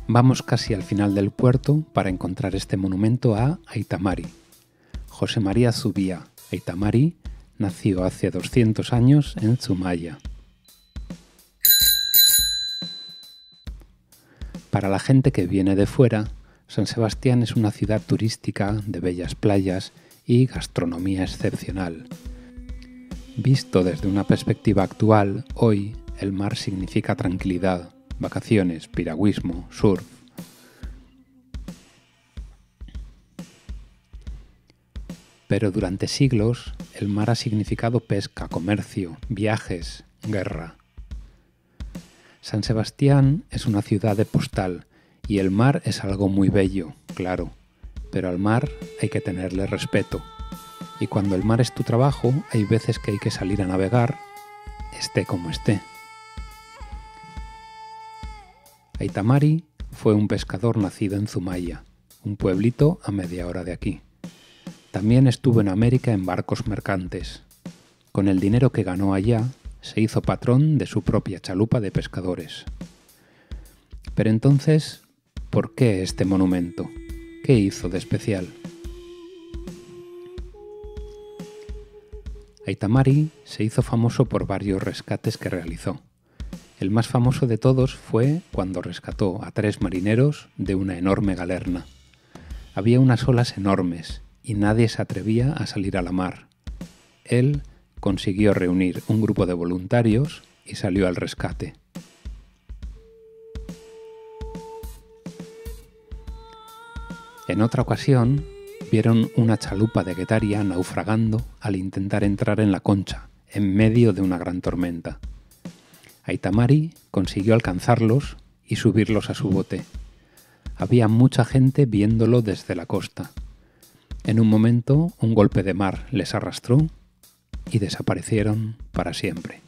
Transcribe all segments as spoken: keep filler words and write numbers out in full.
Vamos casi al final del puerto para encontrar este monumento a Aita Mari. José María Zubia Aita Mari nació hace doscientos años en Zumaya. Para la gente que viene de fuera, San Sebastián es una ciudad turística de bellas playas y gastronomía excepcional. Visto desde una perspectiva actual, hoy el mar significa tranquilidad, vacaciones, piragüismo, surf. Pero durante siglos, el mar ha significado pesca, comercio, viajes, guerra. San Sebastián es una ciudad de postal y el mar es algo muy bello, claro, pero al mar hay que tenerle respeto. Y cuando el mar es tu trabajo, hay veces que hay que salir a navegar, esté como esté. Aita Mari fue un pescador nacido en Zumaya, un pueblito a media hora de aquí. También estuvo en América en barcos mercantes. Con el dinero que ganó allá, se hizo patrón de su propia chalupa de pescadores. Pero entonces, ¿por qué este monumento? ¿Qué hizo de especial? Aita Mari se hizo famoso por varios rescates que realizó. El más famoso de todos fue cuando rescató a tres marineros de una enorme galerna. Había unas olas enormes y nadie se atrevía a salir a la mar. Él consiguió reunir un grupo de voluntarios y salió al rescate. En otra ocasión, vieron una chalupa de Guetaria naufragando al intentar entrar en la Concha, en medio de una gran tormenta. Aita Mari consiguió alcanzarlos y subirlos a su bote. Había mucha gente viéndolo desde la costa. En un momento, un golpe de mar les arrastró y desaparecieron para siempre.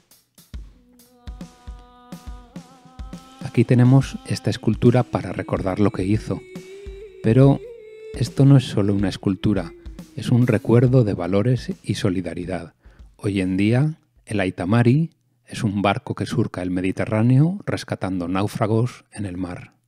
Aquí tenemos esta escultura para recordar lo que hizo, pero esto no es solo una escultura, es un recuerdo de valores y solidaridad. Hoy en día, el Aita Mari es un barco que surca el Mediterráneo rescatando náufragos en el mar.